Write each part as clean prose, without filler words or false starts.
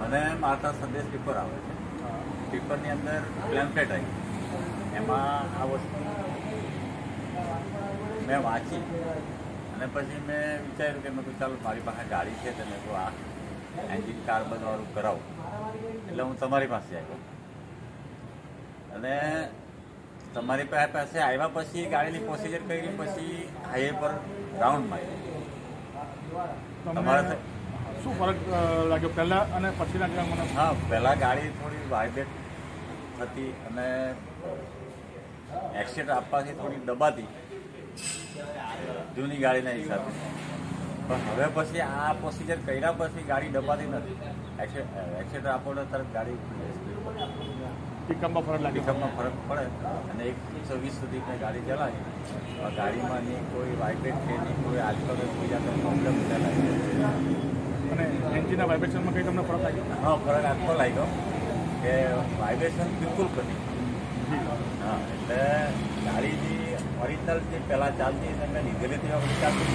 મને મારતા સંદેશ પેપર આવે છે. પેપરની અંદર પ્લેમ્પલેટ આવી, એમાં આ વસ્તુ મેં વાંચી અને પછી મેં વિચાર્યું કે મેં કહું ચાલો મારી પાસે ગાડી છે તો મેં કહું આ એન્જિન કાર્બનવાળું કરાવું, એટલે હું તમારી પાસે આવ્યો. અને તમારી પાસે આવ્યા પછી ગાડીની પ્રોસિજર કરી, પછી હાઈવે પર રાઉન્ડ માર્યો. તમારે શું ફરક લાગ્યો પહેલાં અને પછીના જેવા મને? હા, પહેલાં ગાડી થોડી વાઇબ્રેટ હતી અને એક્સિડન્ટ આપવાથી થોડી દબાતી જૂની ગાડીના હિસાબે. પણ હવે પછી આ પ્રોસિજર કર્યા પછી ગાડી દબાતી નથી. એક્સિડન્ટ આપો તરફ ગાડી પિકઅપમાં ફરક લાગે, પિકઅપમાં ફરક પડે. અને 120 સુધી મેં ગાડી ચલાવી, ગાડીમાં નહીં કોઈ વાઇબ્રેટ છે નહીં કોઈ આજકાલ બીજા કંઈ પ્રોબ્લેમ લાગે. અને એન્જિનના વાઇબ્રેશનમાં કંઈ તમને ફરક લાગ્યો? હા, ફરક આટલો લાગ્યો કે વાઇબ્રેશન બિલકુલ નથી. હા, એટલે ગાડીની ઓરિજિનલ જે પહેલાં ચાલતી એને મેં લીધેલી હતી વખતે ચાલતી.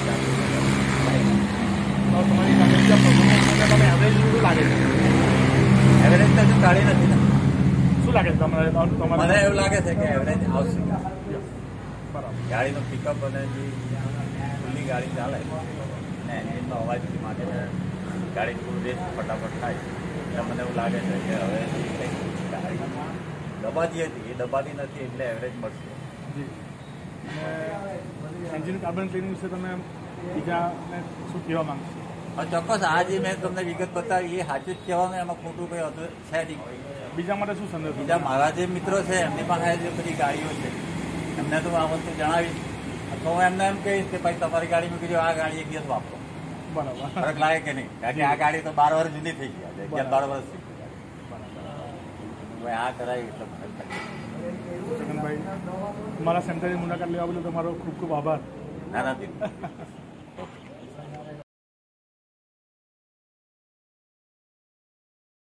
તમારી તમે એવરેજ શું લાગે છે? એવરેજ તો હજુ કાઢી નથી ને. શું લાગે છે તમારે? મને એવું લાગે છે કે એવરેજ આવશે. બરાબર. ગાડીનો પિકઅપ અને જે ખુલ્લી ગાડી ચાલે અને એન્જિનનો અવાજ માટે ગાડી થોડું રેસ ફટાફટ થાય, એટલે મને એવું લાગે છે કે હવે કંઈક ગાડી દબાતી હતી એ દબાતી નથી, એટલે એવરેજ મળશે. જી. અને એન્જિન કાર્બન ક્લિનિંગ વિશે તમે બીજાને શું કહેવા માંગશો? હા, ચોક્કસ. આ જે મેં તમને વિગત બતાવી એ સાચું જ કહેવાનું, એમાં ખોટું કંઈ હતું છે નહીં. બીજા માટે શું સંદેશ? બીજા મારા જે મિત્રો છે એમની પાસે જે બધી ગાડીઓ છે એમને તો આ વસ્તુ જણાવીશ, તો હું એમને એમ કહીશ કે ભાઈ તમારી ગાડી મૂકી દો, આ ગાડી એક દિવસ વાપરો. બરાબર. ફરક લાગે કે નહીં? કારણ કે આ ગાડી તો 12 વર્ષ જૂની થઈ ગયા છે, 11-12 વર્ષ થઈ ગયા. ભાઈ આ કરાય એટલે જગનભાઈ, મારા સેન્ટરની મુલાકાત લેવા બદલ તમારો ખૂબ ખૂબ આભાર. ના ના